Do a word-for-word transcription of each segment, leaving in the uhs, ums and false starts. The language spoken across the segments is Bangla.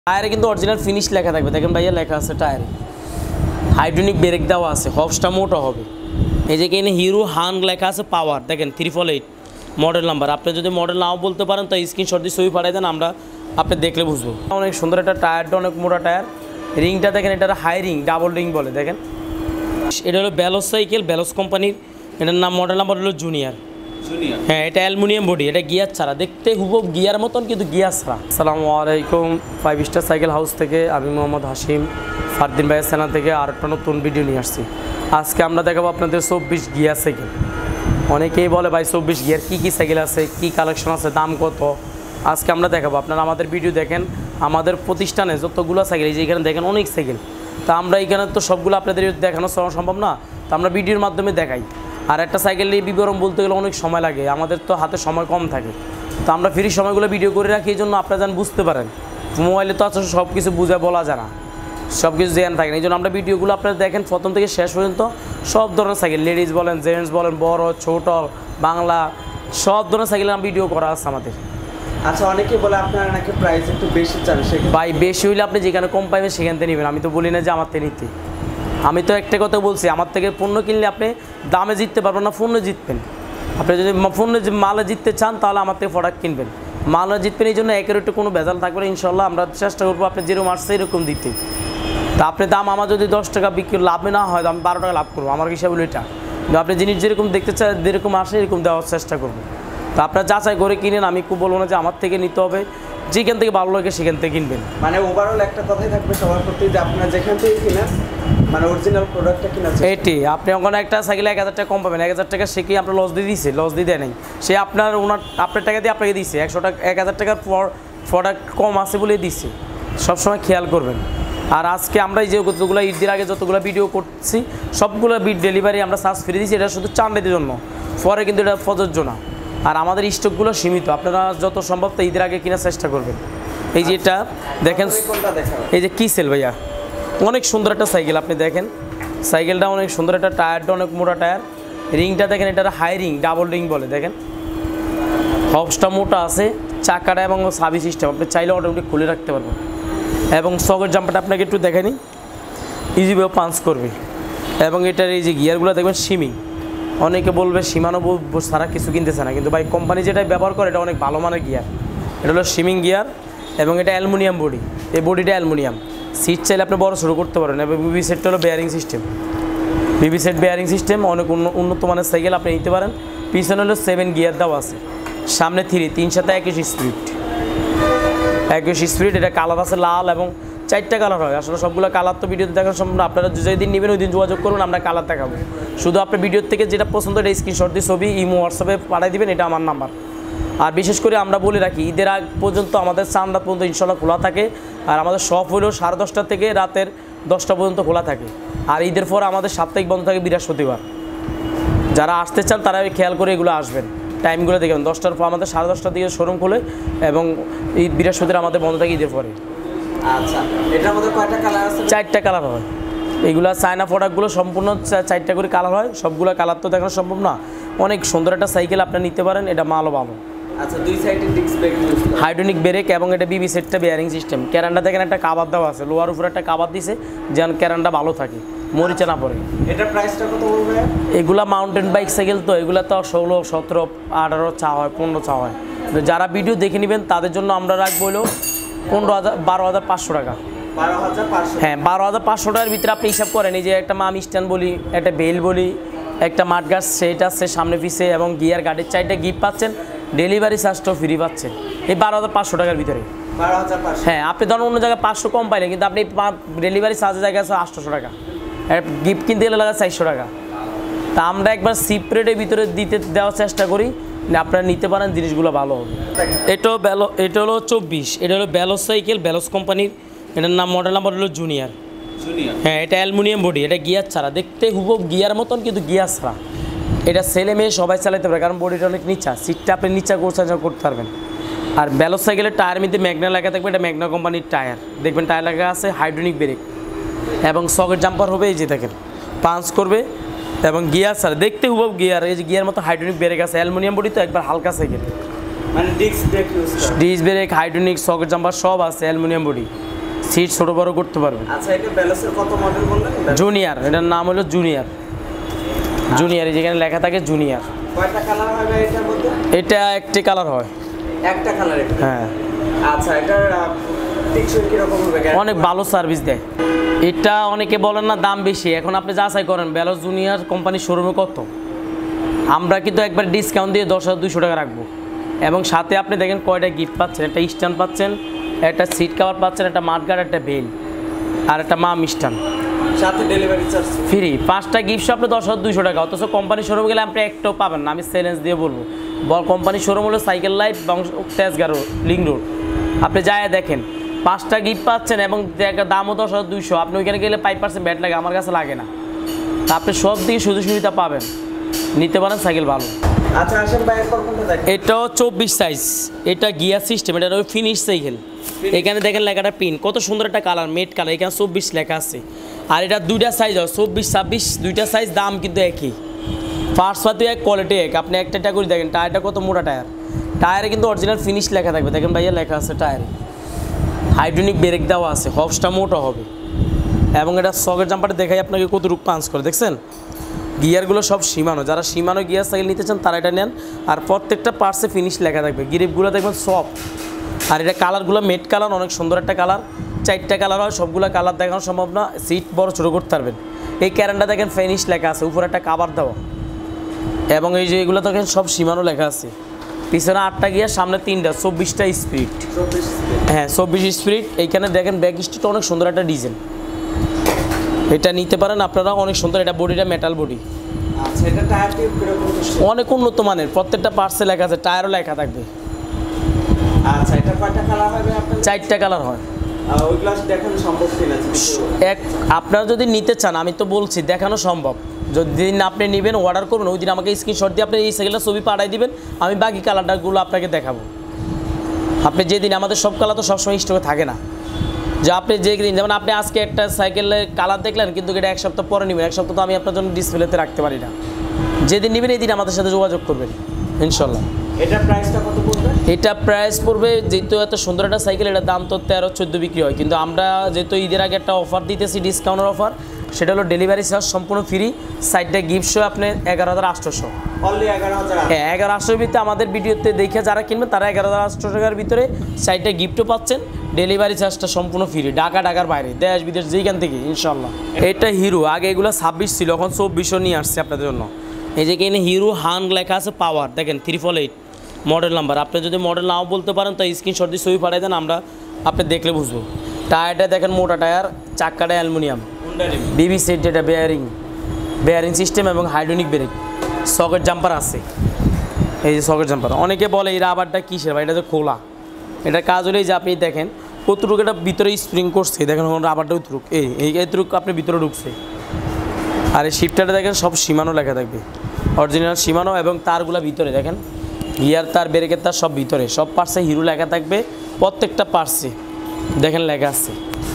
টায়ারে কিন্তু অরিজিনাল ফিনিশ লেখা থাকবে, দেখেন ভাইয়া লেখা আছে টায়ারে। হাইড্রোলিক ব্রেক দেওয়া আছে, হবসটা মোটা হবে। এই যে এখানে হিরো হান লেখা আছে পাওয়ার, দেখেন three four eight model number. আপনি যদি মডেল নাও বলতে পারেন তো স্ক্রিনশট দিয়ে ছবি পাঠিয়ে দেন, আমরা আপনি দেখলে বুঝবো। অনেক সুন্দর একটা টায়ারটা, অনেক মোটা টায়ার। রিংটা দেখেন, এটা হাই রিং, ডাবল রিং বলে দেখেন। এটা হলো ব্যালোস সাইকেল, ব্যালোস কোম্পানির। এটার নাম মডেল নাম্বার হলো জুনিয়র। হ্যাঁ, এটা অ্যালুমিনিয়াম বডি, এটা গিয়ার ছাড়া, দেখতে হুবহু গিয়ার মতন কিন্তু গিয়ার ছাড়া। আসসালামু আলাইকুম, ফাইভ স্টার সাইকেল হাউস থেকে আমি মোহাম্মদ হাশিম ফারদিন ভাইয়ের চ্যানেল থেকে আর একটা নতুন ভিডিও নিয়ে আসছি। আজকে আমরা দেখাবো আপনাদের চব্বিশ গিয়ার সাইকেল। অনেকেই বলে ভাই চব্বিশ গিয়ার কী কী সাইকেল আছে, কী কালেকশন আছে, দাম কত, আজকে আমরা দেখাবো। আপনারা আমাদের ভিডিও দেখেন, আমাদের প্রতিষ্ঠানে যতগুলো সাইকেল, এই যে এখানে দেখেন অনেক সাইকেল, তা আমরা এখানে তো সবগুলো আপনাদের দেখানো সম্ভব না, তো আমরা ভিডিওর মাধ্যমে দেখাই। আর একটা সাইকেল নিয়ে বিবরণ বলতে গেলে অনেক সময় লাগে, আমাদের তো হাতে সময় কম থাকে, তো আমরা ফ্রি সময়গুলো ভিডিও করে রাখি, এই জন্য আপনারা যেন বুঝতে পারেন। মোবাইলে তো আসলে সব কিছু বুঝে বলা যায় না, সব কিছু জেনে থাকেন, এই জন্য আমরা ভিডিওগুলো আপনারা দেখেন প্রথম থেকে শেষ পর্যন্ত। সব ধরনের সাইকেল, লেডিস বলেন, জেন্টস বলেন, বড় ছোট বাংলা, সব ধরনের সাইকেলের ভিডিও করা আছে আমাদের। আচ্ছা, অনেকে বলে আপনারা নাকি প্রাইস একটু বেশি চান, ভাই বেশি হইলে আপনি যেখানে কম পাইবেন সেখান থেকে নেবেন, আমি তো বলি না যে আমার থেকে নিতে। আমি তো একটা কথা বলছি, আমার থেকে পণ্য কিনলে আপনি দামে জিততে পারবেন না, পণ্য জিতবেন। আপনি যদি পণ্য মালে জিততে চান তাহলে আমার থেকে প্রোডাক্ট কিনবেন, মালে জিতবেন। এই জন্য একের একটু কোনো ভেজাল থাকবে না, ইনশাল্লাহ আমরা চেষ্টা করবো আপনি যেরকম আসছে এরকম দিতে। তা আপনি দাম আমার যদি দশ টাকা বিক্রি লাভে না হয়, আমি বারো টাকা লাভ করবো, আমার হিসাব হলো এটা। কিন্তু আপনি জিনিস যেরকম দেখতে চান, যেরকম আসে এরকম দেওয়ার চেষ্টা করবো। তো আপনার যাচাই করে কিনেন, আমি খুব বলবো না যে আমার থেকে নিতে হবে, যেখান থেকে ভালো লাগে সেখান থেকে কিনবেন। মানে ওভারঅল একটা কথাই থাকবে সবার প্রতি, যে আপনারা যেখান থেকে কিনেন মানে অরিজিনাল প্রোডাক্টটা কিনা। এটি আপনি ওখানে একটা সাইকেলে এক হাজার টাকা কম পাবেন, এক হাজার টাকা সে কি আপনার লস দিয়ে দিয়েছে, লস দিয়ে দেয় নাই, সে আপনার ওনার আপনার টাকা দিয়ে আপনাকে দিচ্ছে, একশো টাকা এক হাজার টাকার প্রোডাক্ট কম আছে বলে দিচ্ছে, সবসময় খেয়াল করবেন। আর আজকে আমরা এই যে যতগুলো ঈদের আগে যতগুলো ভিডিও করছি সবগুলো বিট ডেলিভারি আমরা চার্জ ফ্রি দিচ্ছি, এটা শুধু চান্ডেদের জন্য, পরে কিন্তু এটা প্রযোজ্য না। আর আমাদের স্টকগুলো সীমিত, আপনারা যত সম্ভব তো ঈদের আগে কেনার চেষ্টা করবেন। এই যে এটা দেখেন, এই যে কি সেল ভাইয়া, অনেক সুন্দর একটা সাইকেল, আপনি দেখেন সাইকেলটা অনেক সুন্দর, একটা টায়ারটা অনেক মোটা টায়ার। রিংটা দেখেন, এটা হাই রিং, ডাবল রিং বলে দেখেন। হবসটা মোটা আছে, চাকাটা এবং সাবি সিস্টেম, আপনি চাইলে অটোমেটিক খুলে রাখতে পারবেন। এবং সকেট জাম্পারটা আপনাকে একটু দেখানি, ইজিভাবে পাঞ্চ করবে। এবং এটার এই যে গিয়ারগুলো দেখবেন সিমিং, অনেকে বলবে সীমানো সারা কিছু কিনতেছে না, কিন্তু ভাই কোম্পানি যেটা ব্যবহার করে এটা অনেক ভালো মানের গিয়ার। এটা হলো সিমিং গিয়ার এবং এটা অ্যালুমিনিয়াম বডি, এই বডিটা অ্যালুমিনিয়াম। সিট চাইলে আপনি বড় শুরু করতে পারেন। এবং বিবি সেটটা হলো bearing system, BB set bearing system, অনেক উন্নত মানের সাইকেল আপনি নিতে পারেন। পিছনে হলো সেভেন গিয়ার দেওয়া আছে, সামনে থ্রি, তিন সাথে একুশ স্পিড, একুশ স্পিড। এটা কালার আছে লাল এবং চারটা কালার হয়। আসলে সবগুলো কালার তো ভিডিওতে দেখার সম্ভব না, আপনারা যেদিন নেবেন ওই দিন যোগাযোগ করুন, আমরা কালার দেখাবো। শুধু আপনি ভিডিওর থেকে যেটা পছন্দ এটা স্ক্রিনশট দিয়ে ছবি ইমো হোয়াটসঅ্যাপে পাঠিয়ে দেবেন, এটা আমার নাম্বার। আর বিশেষ করে আমরা বলে রাখি, ঈদের আগ পর্যন্ত আমাদের চার রাত পর্যন্ত ইনশাল্লাহ খোলা থাকে। আর আমাদের শপ হলো সাড়ে দশটা থেকে রাতের দশটা পর্যন্ত খোলা থাকে। আর ঈদের পর আমাদের সাপ্তাহিক বন্ধ থাকে বৃহস্পতিবার। যারা আসতে চান তারা খেয়াল করে এগুলো আসবেন, টাইমগুলো দেখবেন। দশটার পর আমাদের সাড়ে দশটার দিকে শোরুম খোলে এবং ঈদ বৃহস্পতিবার আমাদের বন্ধ থাকে ঈদের পরে। আচ্ছা, এটার মধ্যে কয়টা কালার আছে? চারটা কালার হয়। এইগুলো চায়না প্রোডাক্টগুলো সম্পূর্ণ চারটা করে কালার হয়, সবগুলো কালার তো দেখানো সম্ভব না। অনেক সুন্দর একটা সাইকেল আপনি নিতে পারেন, এটা মালও ভালো। আচ্ছা, দুই সাইডে ডিস্ক ব্রেক ইউজ করা, হাইড্রোলিক ব্রেক এবং এটা বিবি সেটটা বেয়ারিং সিস্টেম। ক্যারান্ডা দেখেন একটা কাবার দেওয়া আছে, লোয়ার উপরে একটা কাবার দিছে যেন ক্যারান্ডা ভালো থাকে, মরিচা না পড়ে। এটার প্রাইসটা কত বলবে? এগুলা মাউন্টেন বাইক সাইকেল তো, এগুলা তো ষোলো সতেরো আঠারো চা হয়, পনেরো চা হয়। যারা ভিডিও দেখে নেবেন তাদের জন্য আমরা রাখবো হলো পনেরো হাজার বারো হাজার পাঁচশো টাকা। বারো হাজার পাঁচশো? হ্যাঁ, বারো হাজার পাঁচশো টাকার ভিতরে আপনি হিসাব করেন। এই যে একটা মাম স্ট্যান্ড বলি, একটা বেল বলি, একটা মাঠ গাছ সেট আছে সামনে পিছে, এবং গিয়ার গাড়ির চারটা গিফট পাচ্ছেন, ডেলিভারি চার্জটাও ফ্রি পাচ্ছেন এই বারো হাজার পাঁচশো টাকার ভিতরে। বারো হাজার পাঁচশো? হ্যাঁ, আপনি ধরুন অন্য জায়গায় পাঁচশো কম পাইলেন, কিন্তু আপনি ডেলিভারি চার্জের জায়গায় আছে আটশোশো টাকা, গিফট কিনতে গেলে লাগা চারশো টাকা। তা আমরা একবার সিপ রেটের ভিতরে দিতে দেওয়ার চেষ্টা করি, আপনারা নিতে পারেন, জিনিসগুলো ভালো হবে। এটাও ব্যালো, এটা হলো চব্বিশ, এটা হলো ব্যালোস সাইকেল, ব্যালোস কোম্পানির। এটার নাম মডেল নাম্বার হলো জুনিয়র। হ্যাঁ, এটা অ্যালুমিনিয়াম বডি, এটা গিয়ার ছাড়া, দেখতে হুবহু গিয়ার মতন কিন্তু গিয়ার ছাড়া। এটা ছেলে মেয়ে সবাই চালাতে পারে, কারণ বডিটা অনেক নিচা, সিটটা আপনি নিচা করতে করতে পারবেন। আর ব্যালোস সাইকেলের টায়ার মধ্যে ম্যাগনা লেখা থাকবে, এটা ম্যাগনা কোম্পানির টায়ার, দেখবেন টায়ার লেখা আছে হাইড্রোলিক ব্রেক এবং সকেট জাম্পার হবে। এই যে দেখেন পাঞ্চ করবে এবং গিয়ার ছাড়া, দেখতে হুবহু গিয়ার, এই যে গিয়ার মতো হাইড্রোলিক ব্রেক আছে। অ্যালুমিনিয়াম বডি তো একবার হালকা সাইকেল, মানে ডিস্ক ব্রেক ইউজ করা, disc brake, hydraulic, socket jumper সব আছে, অ্যালুমিনিয়াম বডি। সিট ছোট বড় করতে পারবেন। আচ্ছা এটা ব্যালেন্সের কত মডেল বললেন? জুনিয়র, এটার নাম হলো জুনিয়র। জুনিয়র যেখানে লেখা থাকে জুনিয়র। কয়টা কালার হবে এটার মধ্যে? এটা একটি কালার হয়। একটা কালার? হ্যাঁ। আচ্ছা এটার টেকসই কি রকম হবে? অনেক ভালো সার্ভিস দেয়। এটা অনেকে বলেন না দাম বেশি, এখন আপনি যাচাই করেন বেলস জুনিয়র কোম্পানির শোরুমে কত। আমরা কিন্তু একবার ডিসকাউন্ট দিয়ে দশ হাজার দুশো টাকা রাখবো, এবং সাথে আপনি দেখেন কয়টা গিফট পাচ্ছেন। একটা স্ট্যান্ড পাচ্ছেন, একটা সিট কভার পাচ্ছেন, একটা মাঠগার্ড, একটা বেল, আর একটা মা মিষ্টান, সাথে ডেলিভারি চার্জ ফ্রি। পাঁচটা গিফট আপনি দশ হাজার দুশো টাকা। অথচ কোম্পানির শোরুমে গেলে আপনি একটাও পাবেন না, আমি চ্যালেঞ্জ দিয়ে বলবো। বল কোম্পানির শোরুম হলো Cycle Life Tejgaon link road. আপনি যায় দেখেন পাঁচটা গিফট পাচ্ছেন এবং দামও দশ হাজার দুইশো। আপনি ওইখানে গেলে ফাইভ পার্সেন্ট ব্যাট লাগে, আমার কাছে লাগে না। তা আপনি সব দিকে সুযোগ সুবিধা পাবেন, নিতে পারেন, সাইকেল ভালো। আচ্ছা আসেন ভাই, এরপর কোনটা দেখেন? এটাও চব্বিশ সাইজ, এটা গিয়ার সিস্টেম, এটা ওই ফিনিশ সাইকেল। এখানে দেখেন লেখাটা পিন, কত সুন্দর একটা কালার, মেট কালার। এখানে চব্বিশ লেখা আছে, আর এটা দুইটা সাইজ হয়, চব্বিশ ছাব্বিশ দুইটা সাইজ, দাম কিন্তু একই। ফার্স্ট পাতি এক, কোয়ালিটি এক। আপনি একটা একটা করে দেখেন টায়ারটা কত মোটা টায়ার। টায়ারে কিন্তু অরিজিনাল ফিনিশ লেখা থাকবে, দেখেন ভাইয়া লেখা আছে টায়ারে। হাইড্রোনিক ব্রেক দেওয়া আছে, হবসটা মোটা হবে, এবং এটা সকেট জাম্পারটা দেখাই আপনাকে কতটুকু পাঞ্চ করে, দেখছেন? গিয়ারগুলো সব সীমানো, যারা সীমানো গিয়ার সাইকেল নিতে চান তারা এটা নেন। আর প্রত্যেকটা পার্টসে ফিনিশ লেখা থাকবে, গ্রিপগুলো দেখবেন সফট। আর এটা কালারগুলো মেট কালার, অনেক সুন্দর একটা কালার। চারটা কালার হয়, সবগুলো কালার দেখানো সম্ভব না, সিট বড় ছোটো করতে পারবেন। এই ক্যারেন্ডা দেখেন ফিনিশ লেখা আছে, উপরে একটা কাভার দেওয়া, এবং এই যে এগুলো দেখেন সব সীমানো লেখা আছে। পিছনে আটটা গিয়ার, সামনে তিনটা, চব্বিশটা স্পিড। হ্যাঁ চব্বিশ স্পিড। এইখানে দেখেন ব্যাক স্টিচটা অনেক সুন্দর একটা ডিজাইন, এটা নিতে পারেন আপনারা, অনেক সুন্দর। এটা বডিটা মেটাল বডি। আচ্ছা এটা টায়ার টিউব কিরকম? অনেক উন্নত মানের, প্রত্যেকটা পার্টসে লেখা আছে, টায়ারও লেখা থাকবে। আচ্ছা এটা কয়টা কালার হবে আপনার? চারটা কালার হয়। ওইগুলো দেখানো সম্ভব কিনা? এক, আপনারা যদি নিতে চান, আমি তো বলছি দেখানো সম্ভব। যদি আপনি নেবেন, অর্ডার করুন, ওই দিন আমাকে স্ক্রিনশট দিয়ে আপনি এই সাইকেলটা ছবি পাঠাই দিবেন, আমি বাকি কালারটাগুলো আপনাকে দেখাবো। আপনি যেদিন, আমাদের সব কালার তো সবসময় স্টকে থাকে না, যে আপনি যে দিন, যেমন আপনি আজকে একটা সাইকেলের কালার দেখলেন, কিন্তু এটা এক সপ্তাহ পরে নেবেন, এক সপ্তাহ তো আমি আপনার জন্য ডিসপ্লেতে রাখতে পারি না। যেদিন নেবেন এই দিন আমাদের সাথে যোগাযোগ করবেন ইনশাল্লাহ। এটা প্রাইসটা কত পড়বে? এটা প্রাইস পড়বে, যেহেতু এত সুন্দর একটা সাইকেল, এটার দাম তো তেরো চোদ্দো বিক্রি হয়, কিন্তু আমরা যেহেতু ঈদের আগে একটা অফার দিতেছি, ডিসকাউন্টের অফার, সেটা হলো ডেলিভারি চার্জ সম্পূর্ণ ফ্রি, সাইডটা গিফট সহ আপনি এগারো হাজার আটশোশো। অনলি এগারো হাজার? হ্যাঁ এগারো আটশোর ভিতরে আমাদের ভিডিওতে দেখে যারা কিনবেন তারা এগারো হাজার আটশো টাকার ভিতরে সাইডটা গিফটও পাচ্ছেন, ডেলিভারি চার্জটা সম্পূর্ণ ফ্রি, ঢাকা ঢাকার বাইরে, দেশ বিদেশ যেখান থেকে ইনশাল্লাহ। এটা হিরো, আগে এগুলো ছাব্বিশ ছিল, এখন চব্বিশশো নিয়ে আসছে আপনাদের জন্য। এই যে এখানে হিরো হান লেখা আছে, পাওয়ার দেখেন three four eight model number. আপনি যদি মডেল নাও বলতে পারেন তো স্ক্রিনশট দিয়ে ছবি পাঠাই দেন, আমরা আপনি দেখলে বুঝবো। টায়ারটা দেখেন মোটা টায়ার, চাক্কাটা অ্যালুমিনিয়াম, বিবি সেট, যেটা বেয়ারিং বেয়ারিং সিস্টেম এবং হাইড্রোনিক ব্রেক, সকেট জাম্পার আছে। এই যে সকেট জাম্পার, অনেকে বলে এই রাবারটা কিসের ভাই, এটা তো খোলা। এটা কাজ হলেই যে আপনি দেখেন কতটুকু এটা ভিতরে স্প্রিং করছে, দেখেন রাবারটা উতরুক, এই এইটুক আপনি ভিতরে ঢুকছে। আর এই শিফটারটা দেখেন সব সীমানো লেখা থাকবে, অরিজিনাল সীমানো, এবং তারগুলো ভিতরে দেখেন, গিয়ার তার, ব্রেকের তার সব ভিতরে, সব পার্টসে হিরো লেখা থাকবে, প্রত্যেকটা পার্টসে দেখেন লেখা আছে।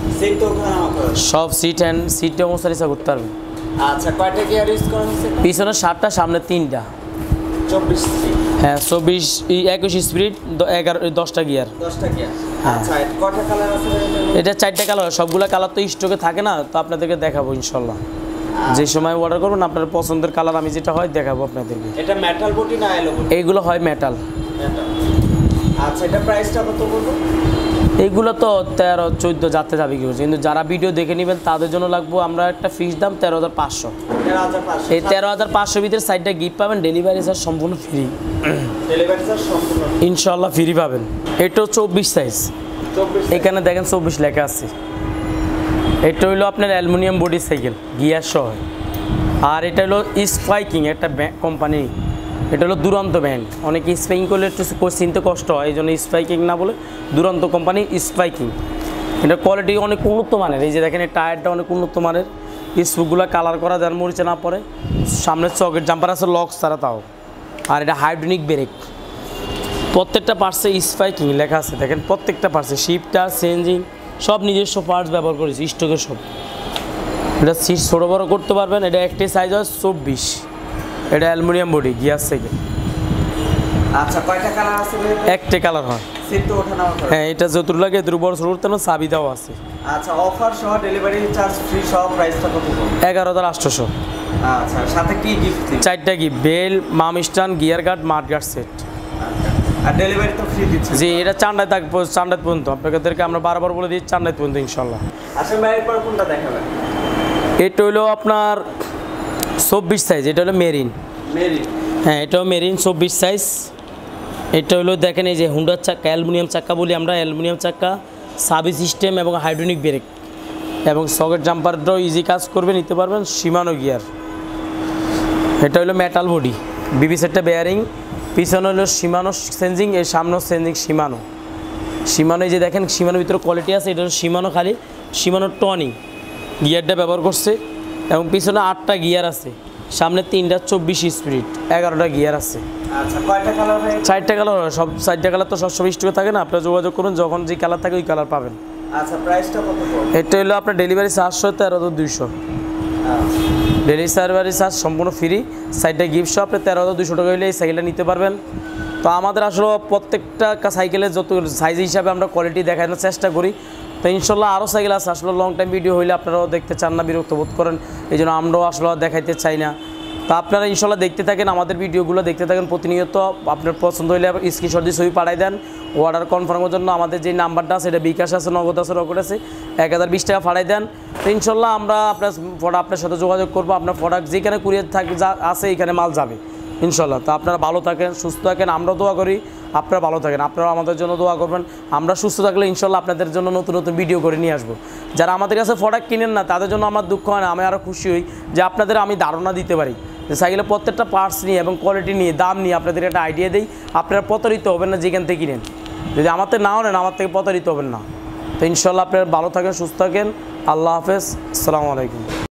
সব সিট হ্যান্ড সিটে মশারিসা করতে পারবেন। আচ্ছা কয়টা গিয়ার ইউজ করা হয়েছে? পিছনে সাতটা, সামনে তিনটা। চব্বিশ? হ্যাঁ চব্বিশ, একুশ স্পিড, এগারো দশটা গিয়ার। দশটা গিয়ার। আচ্ছা কয়টা কালার আছে? এটা চারটা কালার, সবগুলো কালার তো স্টকে থাকে না, তো আপনাদেরকে দেখাবো ইনশাল্লাহ। যে সময় অর্ডার করবেন আপনার পছন্দের কালার আমি যেটা হয় দেখাবো আপনাদেরকে। এটা মেটাল বডি না অ্যালো বডি? এইগুলো হয় মেটাল। আচ্ছা এটা প্রাইসটা কত বলবো? এইগুলো তো তেরো চোদ্দো যাতে যাবে কি, কিন্তু যারা ভিডিও দেখে নেবেন তাদের জন্য লাগবো আমরা একটা ফিক্স দাম তেরো হাজার পাঁচশো। এই তেরো হাজার পাঁচশো ভিতরে সাইডটা গিফট পাবেন, ডেলিভারি চার্জ সম্পূর্ণ ফ্রি, ডেলিভারি চার্জ সম্পূর্ণ ইনশাল্লাহ ফ্রি পাবেন। এটাও চব্বিশ সাইজ, এখানে দেখেন চব্বিশ লেখা আছে। এটা হইলো আপনার অ্যালুমিনিয়াম বডি সাইকেল, গিয়ার সহ। আর এটা হলো স্পাইকিং একটা কোম্পানি, এটা হলো দুরন্ত ব্র্যান্ড। অনেকে স্পাইকিং করলে একটু চিনতে কষ্ট হয়, এই জন্য স্পাইকিং না বলে দুরন্ত কোম্পানি স্পাইকিং। এটা কোয়ালিটি অনেক উন্নত মানের। এই যে দেখেন এই টায়ারটা অনেক উন্নত মানের, স্পুকগুলো কালার করা যার মরিচে না পড়ে, সামনের চকেট জাম্পার আছে লক্স ছাড়া তাও। আর এটা হাইড্রোনিক ব্রেক, প্রত্যেকটা পার্টসে স্পাইকিং লেখা আছে দেখেন, প্রত্যেকটা পার্টসে শিফটার চেঞ্জিং সব নিজস্ব পার্টস ব্যবহার করেছি, স্টকের সব। এটা সিট ছোটো বড়ো করতে পারবেন। এটা একটি সাইজ হয় চব্বিশ, এটা অ্যালুমিনিয়াম বডি গিয়ার সাইকেল। আচ্ছা কয়টা কালার আছে? একটি কালার হয়। সিট তো ওঠানামা করে। হ্যাঁ, এটা যত লাগে এত বড় ছোট উঠতে চাবি দেওয়া আছে। আচ্ছা, অফার সহ ডেলিভারি চার্জ ফ্রি সহ প্রাইসটা কত পড়বে? এগারো হাজার আটশোশো। আচ্ছা, সাথে কি গিফট দিন? চারটা কি বেল, মাম স্টান, gear guard, mudguard set. আর ডেলিভারি তো ফ্রি দিচ্ছে? জি, এটা চান্ডায় থাকবো, চান্ডায় পর্যন্ত আপনাদেরকে আমরা বারবার বলে দিই চান্ডায় পর্যন্ত ইনশাল্লাহ। আসেন ভাই, এরপর কোনটা দেখাবেন? এটা হলো আপনার চব্বিশ সাইজ, এটা হলো মেরিন। মেরি। হ্যাঁ, এটাও মেরিন চব্বিশ সাইজ। এটা হলো দেখেন এই যে হুন্ডার চাক্কা, অ্যালুমিনিয়াম চাক্কা বলি আমরা, অ্যালুমিনিয়াম চাক্কা, সাবি সিস্টেম এবং হাইড্রোলিক ব্রেক এবং সকেট জাম্পারটাও ইজি কাজ করবে, নিতে পারবেন। Shimano gear. এটা হলো মেটাল বডি, বিবি সেটটা বেয়ারিং, পিছনে হলো শিমানো সেন্সিং, এর সামনেও সেন্সিং শিমানো। শিমানো এই যে দেখেন শিমানোর ভিতরে কোয়ালিটি আছে, এটা হলো শিমানো খালি, শিমানো টনিং গিয়ারটা ব্যবহার করছে এবং পিছনে আটটা গিয়ার আছে, সামনে তিনটা চব্বিশ স্পিড, এগারোটা গিয়ার আছে। আচ্ছা, কয়টা কালার ভাই? চারটা কালার হয়, সব চারটা কালার তো সবসময় স্টকে থাকে না, আপনারা যোগাযোগ করুন, যখন যে কালার থাকে ওই কালার পাবেন। আচ্ছা, প্রাইসটা কত পড়বে? এটা হলো আপনার ডেলিভারি চারশো, তেরো হাজার দুইশো। ডেলিভারি সার্ভারি চার্জ সম্পূর্ণ ফ্রি। সাইডটা গিফট শপ, তেরো হাজার দুশো টাকা হলে এই সাইকেলটা নিতে পারবেন। তো আমাদের আসলে প্রত্যেকটা সাইকেলের যত সাইজ হিসাবে আমরা কোয়ালিটি দেখানোর চেষ্টা করি। তো ইনশাল্লাহ আরও সাইকেল আছে, আসলে লং টাইম ভিডিও হইলে আপনারাও দেখতে চান না, বিরক্ত বোধ করেন, এই জন্য আমরাও আসলে দেখাইতে চাই না। তো আপনারা ইনশাল্লাহ দেখতে থাকেন, আমাদের ভিডিওগুলো দেখতে থাকেন প্রতিনিয়ত। আপনার পছন্দ হইলে স্ক্রিনশট দিয়ে ছবি পাঠাই দেন। অর্ডার কনফার্মের জন্য আমাদের যে নাম্বারটা আছে, এটা বিকাশ আছে, নগদ আছে, রকেট আছে, এক হাজার বিশ টাকা পাঠাই দেন। তো ইনশাল্লাহ আমরা আপনার প্রোডাক্ট আপনার সাথে যোগাযোগ করবো। আপনার প্রোডাক্ট যেখানে কুরিয়ার থাকে যা আছে এখানে মাল যাবে ইনশাল্লাহ। তো আপনারা ভালো থাকেন, সুস্থ থাকেন, আমরাও দোয়া করি আপনারা ভালো থাকেন, আপনারা আমাদের জন্য দোয়া করবেন। আমরা সুস্থ থাকলে ইনশাল্লাহ আপনাদের জন্য নতুন নতুন ভিডিও করে নিয়ে আসবো। যারা আমাদের কাছে প্রোডাক্ট কিনেন না তাদের জন্য আমার দুঃখ হয় না, আমি আরও খুশি হই যে আপনাদের আমি ধারণা দিতে পারি যে সাইকেলের প্রত্যেকটা পার্টস নিয়ে এবং কোয়ালিটি নিয়ে, দাম নিয়ে আপনাদের একটা আইডিয়া দিই। আপনারা প্রতারিত হবেন না যেখান থেকে কিনেন, যদি আমার থেকে নাও নেন আমার থেকে প্রতারিত হবেন না। তো ইনশাল্লাহ আপনারা ভালো থাকেন, সুস্থ থাকেন। আল্লাহ হাফেজ, আসসালামু আলাইকুম।